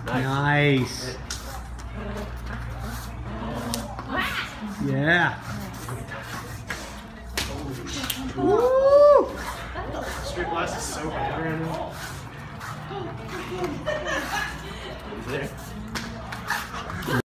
Nice. Yeah. Woo! Street Blast is so bad right now. There.